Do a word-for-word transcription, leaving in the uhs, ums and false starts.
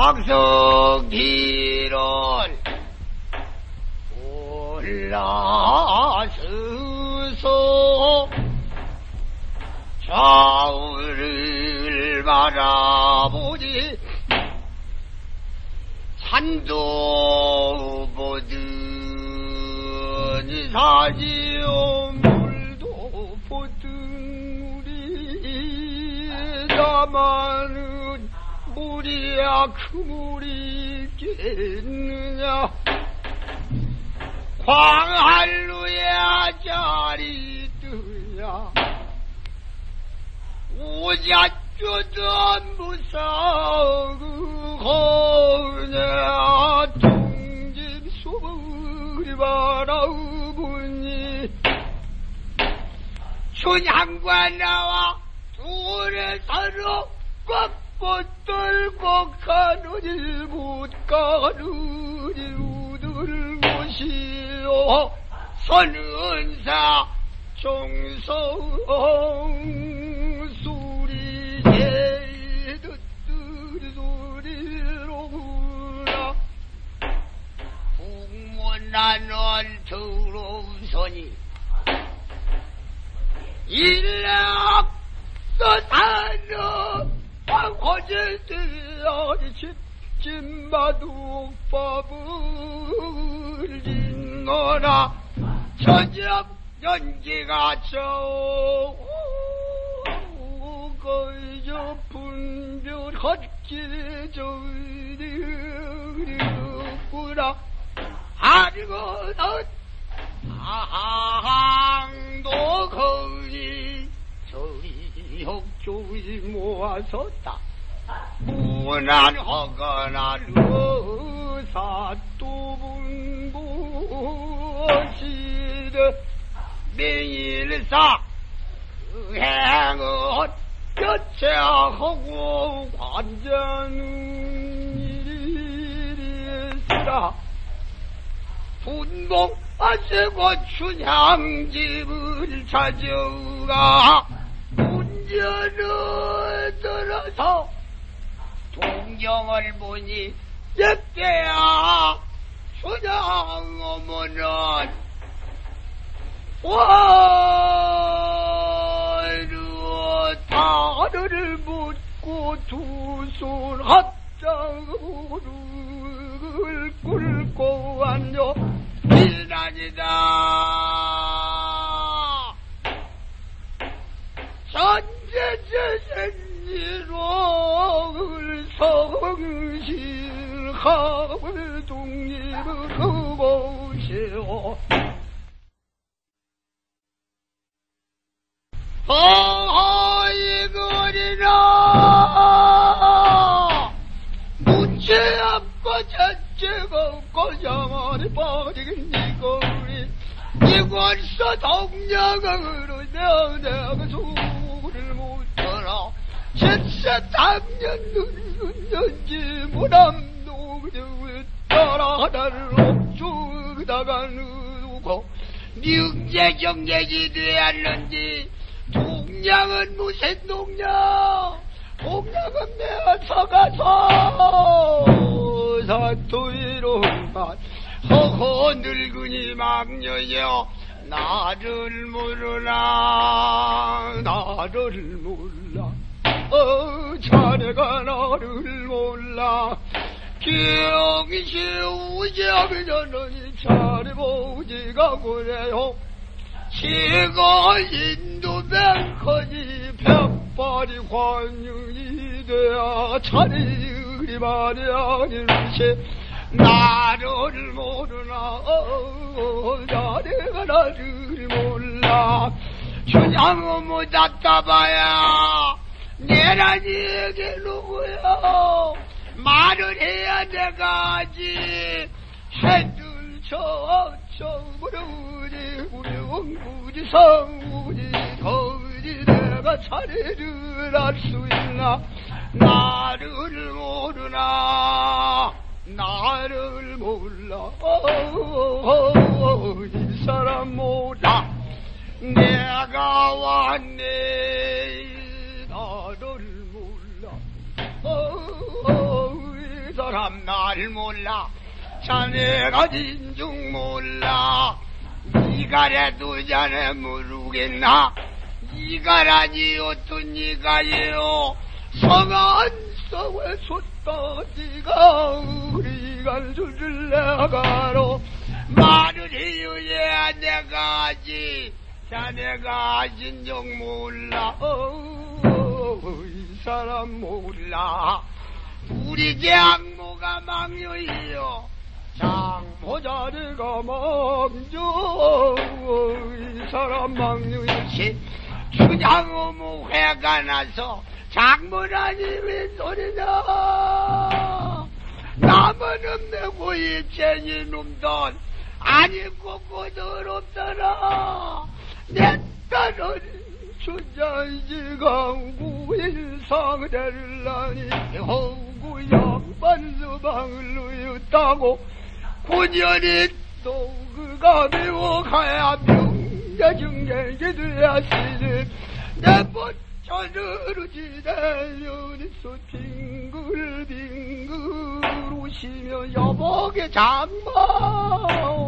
박성길은 올라서서 좌우를 바라보니 산도 보더니 사지요 물도 보던 물이 나만은 물이야 그 물이 있겠느냐 광한루야 자리 뜨냐 오자주던 무사그거냐 동집소리 바라보니 춘향과 나와 둘이 서로 꽉붙들고 가느니 못 가느니 우들 곳이요 선은사 종성 소리 듣들 소리로구나 국문나는 들어오서니 일락서 사는 황호제들이 집집마도 밥을 짓노라 저녁 연기가 저 거저 분별 헛길 저리구나 아니거든 항도 거리 저리 혁조이 모아섰다 무난하거나 루사 또분보시르 매일사 그 행은 교체하고 관자는 일이리사 분봉하시고 춘향집을 찾아가 문전을 들어서 동경을 보니 역대야 춘향 어머는 와르 다리를 묻고 두 손 합장으로 꿇고 앉아 비난이다 전제제생리로 성실하을 독립을 그곳이오 어이거리나 문제 없고 전제가 없고 야만이 빠지긴 이거리 이곳서 동력으로 내가 소리를 못하라 진짜 당년 눈는지 무남도 그녀를 따라 나를 옥주다가 누르고 명제 정제지 되었는지 동량은 무슨 동량 동량은 내가 서가서 사토이로만 허허 늙은이 막녀여 나를 모르나 나를 몰라 어 자네가 나를 몰라 기억이 우지하기 전에 자네 보지가 그래요 지가 인도백허니 백발이 관용이 돼야 자네 그리 말이 아닐세 나를 모르나 어, 자네가 나를 몰라 춘향은 못 답답해야 내라 니에게 누구야 말을 해야 내가 하지 해들 저저무려 우리 우리 성우리 더우리 내가 자네를 알 수 있나 나를 모르나 나를 몰라 어, 이 사람 몰라 내가 왔네 나를 몰라 어, 이 사람 날 몰라 자네가 진중 몰라 이가라도 자네 모르겠나 이가라니 어떤 이가예요 성한 서왜 솥다지가 우리간 줄줄 내가로 말을 해요야 내가 하지 자네가 진정 몰라 어, 이 사람 몰라 우리 장모가 망녀이요 장모 자네가 망녀 이 사람 망녀이지 춘향어무 회가 나서 장모라니 웬 소리냐 남은 없네 고입쟁이 놈들 아니 꼬꼬들 없더라 내 딸은 주자이지가 구일상대를 나니 허구 양반 서방을 누였다고 고년이 또 그가 배워가야 병자 증객이 되었으니 내 저르르 지대연이서 빙글빙글 웃으며 여보게 장마